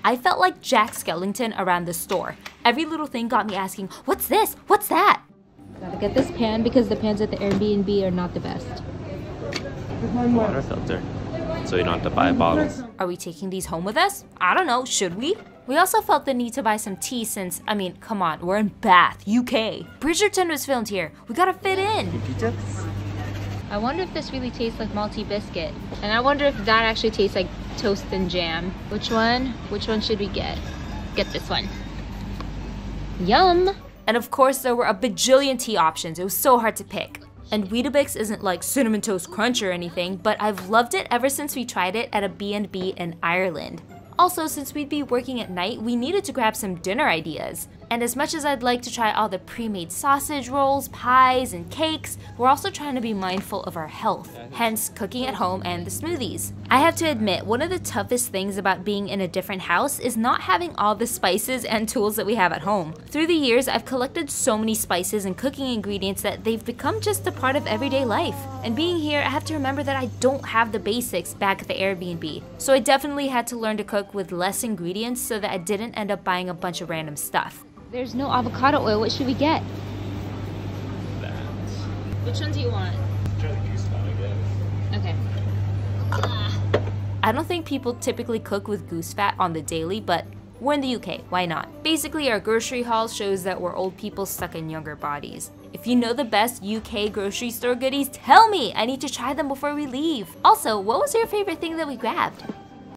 I felt like Jack Skellington around the store. Every little thing got me asking, what's this? What's that? Gotta get this pan because the pans at the Airbnb are not the best. Water filter, so you don't have to buy bottles. Are we taking these home with us? I don't know, should we? We also felt the need to buy some tea since, I mean, come on, we're in Bath, UK. Bridgerton was filmed here. We gotta fit in. I wonder if this really tastes like malty biscuit. And I wonder if that actually tastes like toast and jam. Which one should we get? Get this one. Yum! And of course, there were a bajillion tea options. It was so hard to pick. And Weetabix isn't like Cinnamon Toast Crunch or anything, but I've loved it ever since we tried it at a B&B in Ireland. Also, since we'd be working at night, we needed to grab some dinner ideas. And as much as I'd like to try all the pre-made sausage rolls, pies, and cakes, we're also trying to be mindful of our health, hence cooking at home and the smoothies. I have to admit, one of the toughest things about being in a different house is not having all the spices and tools that we have at home. Through the years, I've collected so many spices and cooking ingredients that they've become just a part of everyday life. And being here, I have to remember that I don't have the basics back at the Airbnb. So I definitely had to learn to cook with less ingredients so that I didn't end up buying a bunch of random stuff. There's no avocado oil. What should we get? That. Which one do you want? Okay. I don't think people typically cook with goose fat on the daily, but we're in the UK, why not? Basically, our grocery haul shows that we're old people stuck in younger bodies. If you know the best UK grocery store goodies, tell me! I need to try them before we leave. Also, what was your favorite thing that we grabbed?